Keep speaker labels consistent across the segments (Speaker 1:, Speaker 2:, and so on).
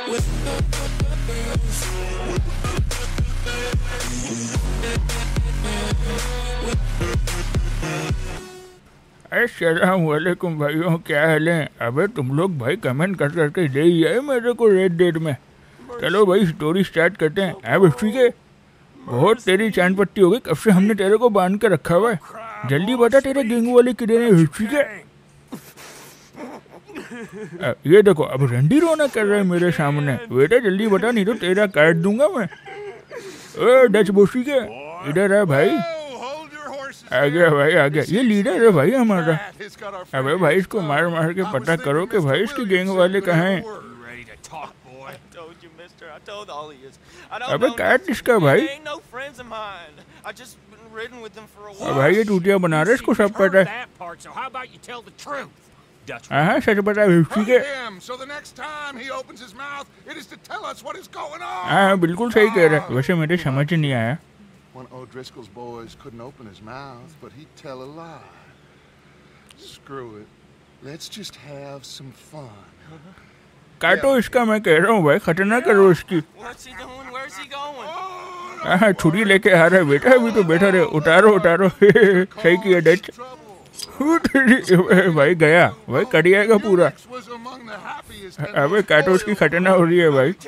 Speaker 1: अस्सलामुअलैकुम भाइयों, क्या हाल है? अबे तुम लोग भाई कमेंट कर करके दे ही आए मेरे को रेड डेट में। चलो भाई स्टोरी स्टार्ट करते हैं। अब ठीक है, बहुत तेरी चांद पट्टी हो गई, कब से हमने तेरे को बांध के रखा हुआ है। जल्दी बता तेरे गैंग वाले किधर है? ठीक है, ये देखो अब रंडी रोना कर रहा है मेरे सामने। बेटा जल्दी बता, नहीं तो तेरा काट दूंगा मैं। ओ डच बोशी के इधर है भाई। आ गया भाई, आ गया। ये लीडर है भाई हमारा। अबे भाई इसको मार मार के पता करो कि भाई इसके गैंग वाले कहाँ हैं। अबे काट इसका भाई। भाई ये टूटिया बना रहे, इसको सब पता है। हाँ सच बता ठीक है। हाँ बिल्कुल सही कह रहा है। वैसे मेरे समझ नहीं आया।
Speaker 2: One O'Driscoll's boys couldn't open his mouth, but he'd tell a lie. Screw it. Let's just have some fun.
Speaker 1: काटो इसका, मैं कह रहा हूँ भाई, खतरनाक करो इसकी। हाँ छुरी लेके आ रहा है बेटा, अभी तो बैठा रहे। उतारो उतारो। सही किया डच। भाई गया भाई, कट जाएगा पूरा। अबे काटो इसकी, खतरनाक हो रही है भाई।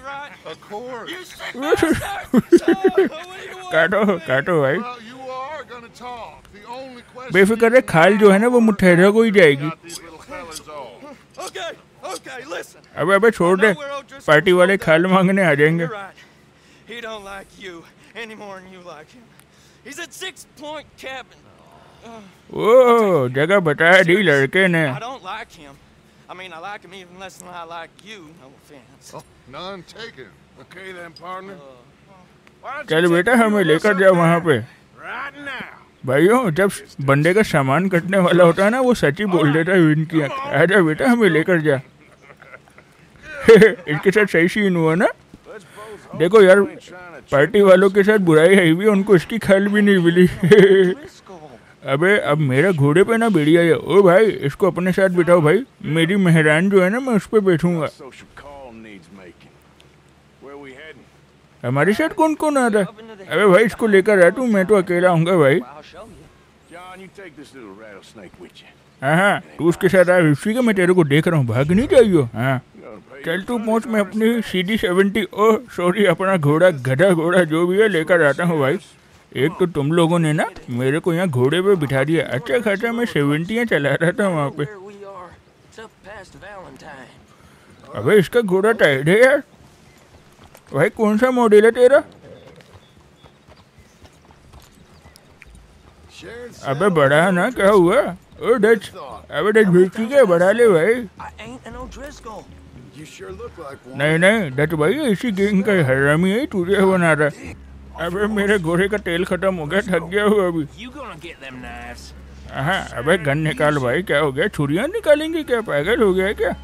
Speaker 1: काटो काटो भाई। बेफिक्र है, खाल जो है ना वो मुठैरा को ही जाएगी। अबे अबे छोड़ दे, पार्टी वाले खाल मांगने आ जाएंगे। ओ जगह बताया दी लड़के ने।
Speaker 3: I mean, I like him even less than I like you. No offense.
Speaker 2: Oh, none taken. Okay then, partner.
Speaker 1: चल बेटा हमें लेकर जाओ वहाँ पे।
Speaker 2: Right now.
Speaker 1: भाइयों जब बंदे का सामान कटने वाला होता है ना, वो सच ही बोल देता है इनकी। आजा बेटा हमें लेकर जा। इसके साथ सही सीन हुआ ना। देखो यार, पार्टी वालों के साथ बुराई है भी, उनको इसकी खल भी नहीं मिली। अबे अब मेरा घोड़े पे ना बेड़िया है। ओ भाई इसको अपने साथ बिठाओ भाई, मेरी मेहरान जो है ना मैं उस पर बैठूंगा। हमारे साथ कौन कौन आ रहा है? अबे भाई इसको लेकर आ तू, मैं तो अकेला आऊंगा भाई। हाँ हाँ तू उसके साथ आ। उसी का मैं तेरे को देख रहा हूँ, भाग नहीं चाहिए। हाँ चल तू पहुँच, मैं अपनी CD70 ओ सॉरी अपना घोड़ा, गधा घोड़ा जो भी है लेकर आता हूँ भाई। एक तो तुम लोगों ने ना मेरे को यहाँ घोड़े पे बिठा दिया। अच्छा खासा मैं 70 चला रहा था वहाँ पे। अबे इसका घोड़ा टाइट है यार। भाई कौन सा मॉडल है तेरा? अबे बढ़ा ना, क्या हुआ? ओ डच, अबे डच भेजी क्या? बढ़ा ले भाई। नहीं नहीं डच भाई इसी गैंग का हरामी है, तुझे बना रहा है। अबे मेरे घोड़े का तेल खत्म हो गया, थक गया हूँ अभी। हाँ अबे गन निकाल भाई। क्या हो गया, छुरियाँ निकालेंगे क्या? पागल हो गया है क्या?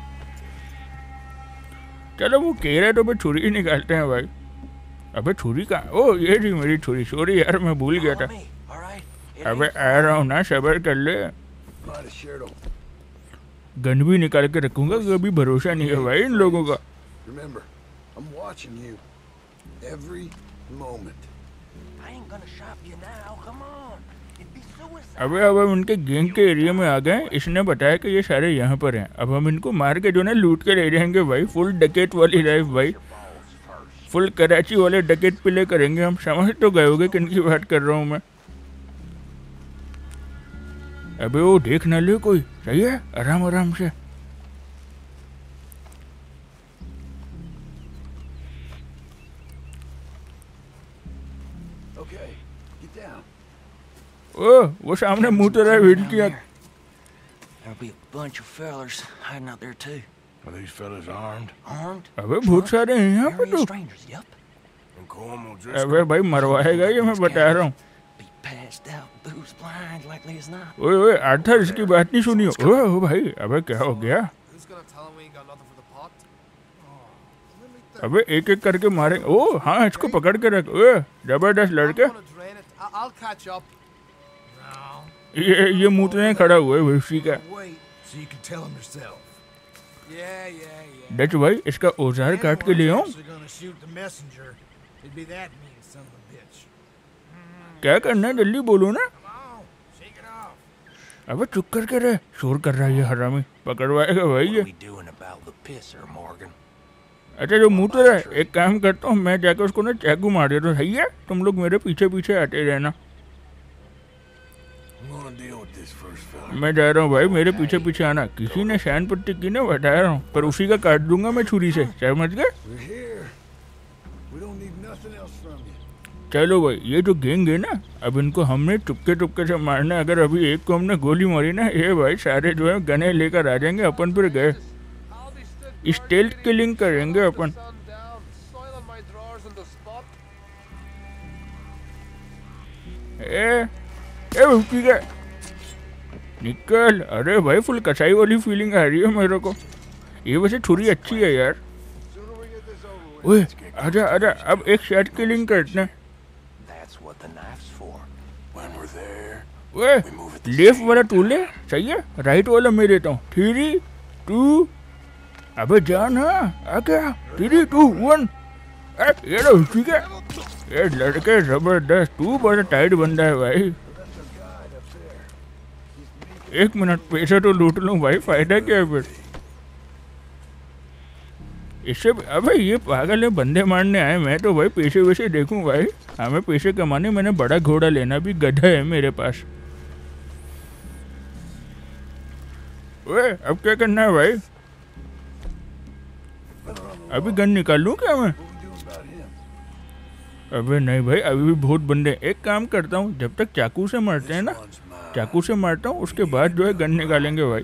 Speaker 1: चलो वो कह रहे तो छुरी ही निकालते हैं भाई। अबे छुरी का, ओ ये थी मेरी छुरी। सॉरी यार मैं भूल गया था। अबे आ रहा हूँ ना, सबर कर ले। गन भी निकाल के रखूंगा, कभी भरोसा नहीं है भाई इन लोगों का। अबे अब हम उनके गैंग के एरिया में आ गए। इसने बताया कि ये सारे यहाँ पर हैं। अब हम इनको मार के जो ना लूट के ले जाएंगे भाई। फुल डकेट वाली लाइफ भाई, फुल कराची वाले डकेट प्ले करेंगे हम। समझ तो गए होगे किन की बात कर रहा हूँ मैं। अबे वो देख ना ले कोई, सही है, आराम आराम से। ओ वो सामने मुंह तो रहा है किया। अबे बहुत सारे हैं यहाँ पे तो। अबे भाई मरवाएगा ये, मैं बता रहा हूँ। ओए ओए आर्थर इसकी बात नहीं सुनी। ओ भाई अबे क्या हो गया? अबे एक एक करके मारे। ओ हाँ इसको पकड़ के रख। ओए जबरदस्त लड़के। ये मुँह खड़ा हुआ है भविष्य का।
Speaker 4: Yeah, yeah, yeah.
Speaker 1: डच भाई इसका औजार काट के ले आऊं?
Speaker 4: Actually gonna shoot the messenger. It'd be that mean son of a bitch.
Speaker 1: क्या करना है जल्दी बोलो ना।
Speaker 4: Come on, shake it off.
Speaker 1: अबे चुप करके रहे, शोर कर रहा है ये हरामी, पकड़वाएगा भाई ये।
Speaker 5: doing about the pisser, Morgan?
Speaker 1: अच्छा जो मुँह तो रहे, एक काम करता हूँ मैं जाकर उसको ना चाकू मार देता हूँ, सही है? तुम लोग मेरे पीछे पीछे आते रहना।
Speaker 5: I'm gonna deal with this first, fella.
Speaker 1: मैं जा रहा हूँ भाई, मेरे पीछे पीछे आना। किसी ने शैन पट्टी की ना, बता रहा हूँ, पर उसी का काट दूंगा मैं छुरी से, समझ गए?
Speaker 5: We're here. We don't need nothing else from you.
Speaker 1: चलो भाई, ये जो गैंग है ना, अब इनको हमने चुपके चुपके से मारना है। अगर अभी एक को हमने गोली मारी ना, ये भाई सारे जो है गने लेकर आ जाएंगे, अपन फिर गए। स्टेल्थ किलिंग करेंगे अपन। ए ठीक है, निकल। अरे भाई फुल कसाई वाली फीलिंग आ रही है मेरे को। ये वैसे छुरी अच्छी है यार। ओए आजा आजा, अब एक शॉट किलिंग करते हैं।
Speaker 5: That's what the knife's for. When we're there,
Speaker 1: ओए लेफ्ट वाला तू ले, सही है? राइट वाला मैं देता हूँ। 3, 2, अबे जान, हाँ आ गया। 3, 2, 1। ये लो ठीक है। ये लड़के जबरदस्त, तू बड़ा टाइट बंदा है भाई। 1 मिनट पैसे तो लूट लूँ भाई, फायदा क्या है फिर इससे। अबे ये पागल है, बंदे मारने आए, मैं तो भाई पैसे वैसे देखूं भाई। हमें पैसे कमाने, मैंने बड़ा घोड़ा लेना भी, गधा है मेरे पास। ओए अब क्या करना है भाई? अभी गन निकाल लूं क्या मैं? अबे नहीं भाई, अभी भी बहुत बंदे। एक काम करता हूँ, जब तक चाकू से मारते हैं ना, चाकू से मारता हूँ, उसके बाद जो है गन निकालेंगे भाई।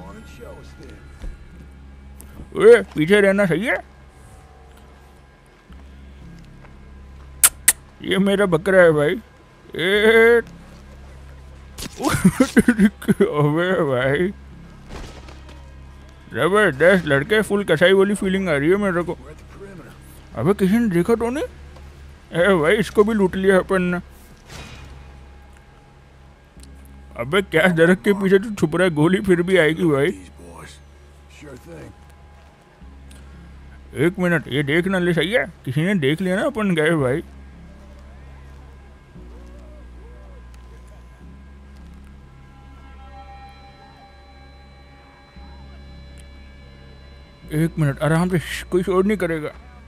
Speaker 1: ओए पीछे रहना, सही है? ये मेरा बकरा है भाई। ए अबे भाई जबरदस्त लड़के, फुल कसाई वाली फीलिंग आ रही है मेरे को। अबे किसी ने देखा तो नहीं? ए भाई इसको भी लूट लिया अपन ने। अबे क्या दरख्त के पीछे तो छुप रहा है, गोली फिर भी आएगी भाई।
Speaker 5: sure thing.
Speaker 1: 1 मिनट, ये देख ना ले, सही है? किसी ने देख लिया ना, अपन गए भाई। एक मिनट आराम से, कोई शोर नहीं करेगा।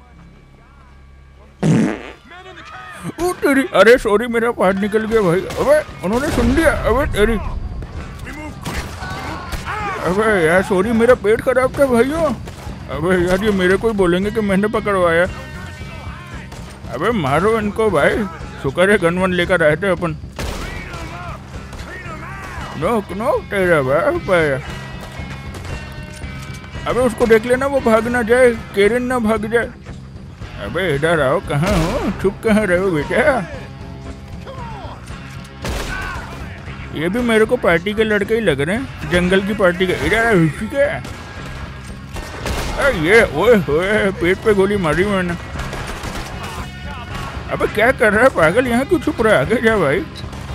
Speaker 1: ओ तेरी, अरे सॉरी मेरा पार्ट निकल गया भाई। अबे उन्होंने सुन लिया। अबे तेरी, अबे यार सॉरी, मेरा पेट खराब था भाइयों। अबे यार ये मेरे को ही बोलेंगे कि मैंने पकड़वाया। अबे मारो इनको भाई, शुक्र है गन वन लेकर आए थे अपन। नो नो तेरा भाई। अबे उसको देख लेना, वो भाग ना जाए, केरिन ना भाग जाए। अबे इधर आओ, कहाँ हो? छुप कहाँ रहे हो बेटा? ये भी मेरे को पार्टी के लड़के ही लग रहे हैं, जंगल की पार्टी के। इधर ठीक है। ये ओए होए, पेट पे गोली मारी मैंने। अबे क्या कर रहा है पागल, यहाँ क्यों छुप रहा है? आगे जा भाई,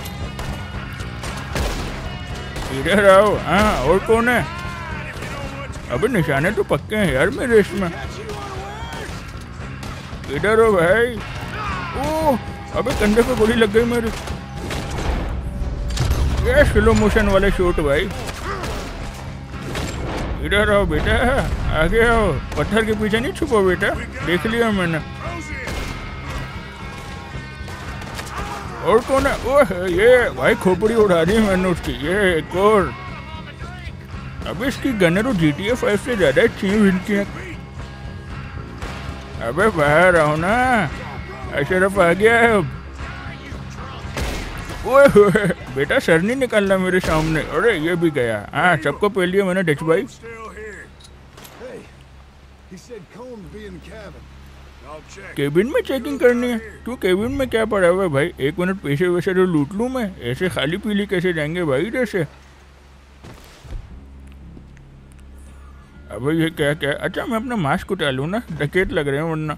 Speaker 1: इधर आओ। हाँ और कौन है? अबे निशाने तो पक्के हैं यार मेरे इसमें। इधर हो भाई। ओह अबे कंधे पे गोली लग गई मेरी। ये स्लो मोशन वाले शॉट भाई। इधर आओ बेटा, आगे आओ। पत्थर के पीछे नहीं छुपो बेटा, देख लिया मैंने। और कौन है? ओह ये भाई, खोपड़ी उड़ा दी मैंने उसकी। ये एक और। अब इसकी गन्ने तो GTA 5 से ज्यादा अच्छी है इनकी। अबे बाहर आओ ना, अशरफ आ गया है अब। ओए बेटा सर नहीं निकालना मेरे सामने। अरे ये भी गया। हाँ सबको पहले लिया मैंने डच भाई। केबिन में चेकिंग करनी है? तू केबिन में क्या पड़ा हुआ है भाई? 1 मिनट पैसे वैसे तो लूट लूँ मैं, ऐसे खाली पीली कैसे जाएंगे भाई जैसे। अबे ये क्या क्या? अच्छा मैं अपना मास्क उतार लूँ ना, डकैत लग रहे हैं वरना।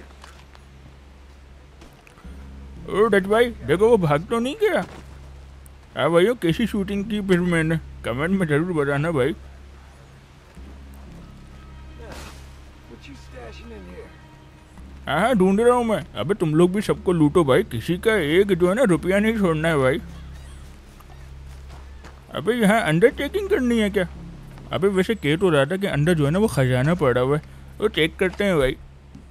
Speaker 1: ओ डच भाई देखो, वो भाग तो नहीं गया? हाँ भाइयों, कैसी शूटिंग की फिर मैंने, कमेंट में जरूर बताना भाई। हाँ ढूंढ रहा हूँ मैं। अबे तुम लोग भी सबको लूटो भाई, किसी का एक जो है ना रुपया नहीं छोड़ना है भाई। अबे यहाँ अंदर चेकिंग करनी है क्या? अबे वैसे कह तो रहा था कि अंदर जो है ना वो खजाना पड़ा हुआ है, वो चेक करते हैं भाई।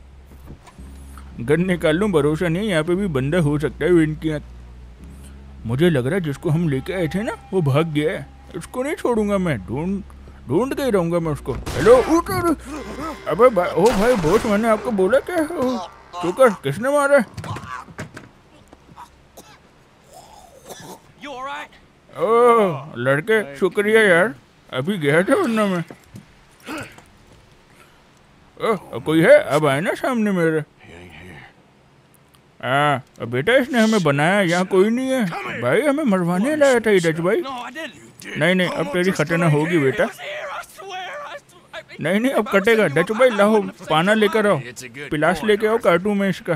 Speaker 1: गन निकाल लूँ, भरोसा नहीं यहाँ पे भी बंदा हो सकता है इनकी आँख। मुझे लग रहा है जिसको हम लेके आए थे ना वो भाग गया है, उसको नहीं छोड़ूंगा मैं, ढूंढ के ही रहूंगा मैं उसको। हेलो उतर। अबे ओ भाई बॉस, मैंने आपको बोला क्या? चुकर किसने मारा?
Speaker 3: You all right?
Speaker 1: ओह लड़के शुक्रिया यार, अभी गया था वरना मैं। ओह कोई है? अब आए ना सामने मेरे। हाँ बेटा इसने हमें बनाया, यहाँ कोई नहीं है भाई, हमें मरवाने लाया था डच भाई।
Speaker 3: No, I didn't.
Speaker 1: नहीं अब तेरी खतना होगी बेटा।
Speaker 3: I was here, I swear.
Speaker 1: नहीं अब कटेगा। डच भाई लाओ पाना लेकर आओ, पिलास लेके आओ काटू में इसका।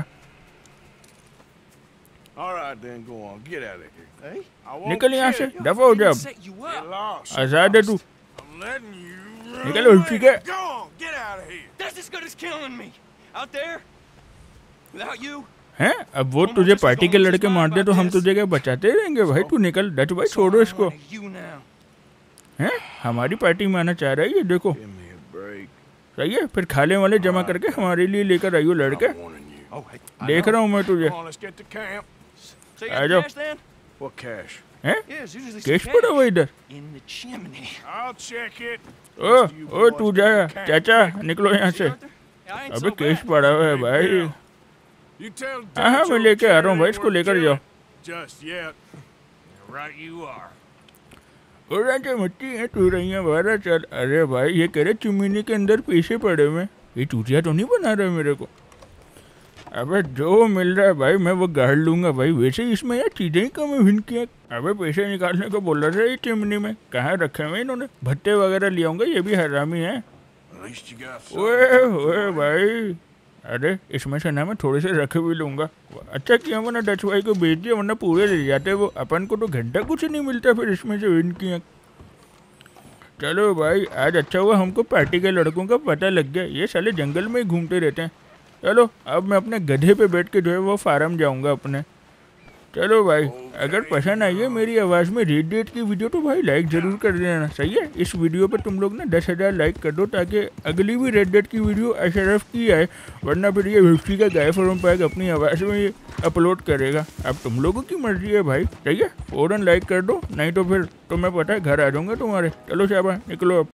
Speaker 6: All right, then go on. Get out of here. Hey, I won't
Speaker 1: निकल यहाँ से,
Speaker 6: kill you.
Speaker 1: दफा हो जा।
Speaker 3: Set you
Speaker 6: Get
Speaker 3: up.
Speaker 6: lost.
Speaker 1: आजाद है तू।
Speaker 6: I'm letting you run
Speaker 1: निकलो उसी के।
Speaker 6: Go on, get out of here.
Speaker 3: That's as good as killing me. Out there, without you.
Speaker 1: हैं? अब वो तुझे पार्टी के लड़के मार दे तो हम तुझे क्या बचाते रहेंगे भाई? तू निकल डच भाई, छोड़ो इसको।
Speaker 3: You now.
Speaker 1: हैं? हमारी पार्टी में आना चाह रहा है ये, देखो
Speaker 6: Give me a break.
Speaker 1: सही है। फिर खाने वाले जमा करके हमारे लिए लेकर आइयो लड़के।
Speaker 6: I'm warning you.
Speaker 3: Oh, hey.
Speaker 1: देख रहा हूँ मैं तुझे।
Speaker 6: Come on, let's get to camp.
Speaker 3: So you
Speaker 1: I
Speaker 3: got the
Speaker 1: don't-
Speaker 3: cash then?
Speaker 6: What cash?
Speaker 1: हैं?
Speaker 3: Yeah, there's usually some
Speaker 1: केश पड़ा हुआ इधर।
Speaker 3: in the chimney.
Speaker 6: I'll check it.
Speaker 1: ओ तू जा चाचा, निकलो यहाँ से।
Speaker 3: Arthur? Yeah, I ain't
Speaker 1: अबे
Speaker 3: so
Speaker 1: केश
Speaker 3: bad.
Speaker 1: पड़ा हुआ है भाई।
Speaker 6: You tell
Speaker 1: हाँ
Speaker 6: Dutch
Speaker 1: मैं
Speaker 6: old
Speaker 1: लेके आ रहा हूँ भाई,
Speaker 6: Cherry
Speaker 1: इसको
Speaker 6: we're
Speaker 1: लेकर जाओ।
Speaker 6: chilling. Just yet. Right you are.
Speaker 1: और राजा मट्टी है तू रही है बाहर चल। अरे भाई ये कह रहे चिमनी के अंदर पैसे पड़े हुए, ये चूतिया तो नहीं बना रहा मेरे को। अबे जो मिल रहा है भाई मैं वो गाड़ लूंगा भाई। वैसे ही इसमें यार चीजें ही कम है इनकी। अबे पैसे निकालने को बोल रहे ये चिमनी में, कहाँ रखे हुए इन्होंने? भट्टे वगैरह ले आऊंगा, ये भी हरामी है।
Speaker 6: At least you got
Speaker 1: ओए
Speaker 6: something.
Speaker 1: ओए भाई, अरे इसमें से ना मैं थोड़े से रखे भी लूंगा। अच्छा किया मैंने डच भाई को बेच दिया, वरना पूरे ले जाते वो। अपन को तो घंटा कुछ नहीं मिलता फिर इसमें से इनकी। चलो भाई आज अच्छा हुआ हमको पार्टी के लड़कों का पता लग गया, ये साले जंगल में ही घूमते रहते हैं। चलो अब मैं अपने गधे पे बैठ के जो है वो फार्म जाऊंगा अपने। चलो भाई अगर पसंद आई है मेरी आवाज़ में रेड डेट की वीडियो तो भाई लाइक ज़रूर कर देना, सही है। इस वीडियो पे तुम लोग ना 10,000 लाइक कर दो ताकि अगली भी रेड डेट की वीडियो अशरफ की आए, वरना फिर ये हिस्ट्री का गाय फॉर्म पैक अपनी आवाज़ में ये अपलोड करेगा। अब तुम लोगों की मर्जी है भाई, सही है। फ़ौरन लाइक कर दो, नहीं तो फिर तुम्हें पता है घर आ जाऊँगा तुम्हारे। चलो शाबाश निकलो अब।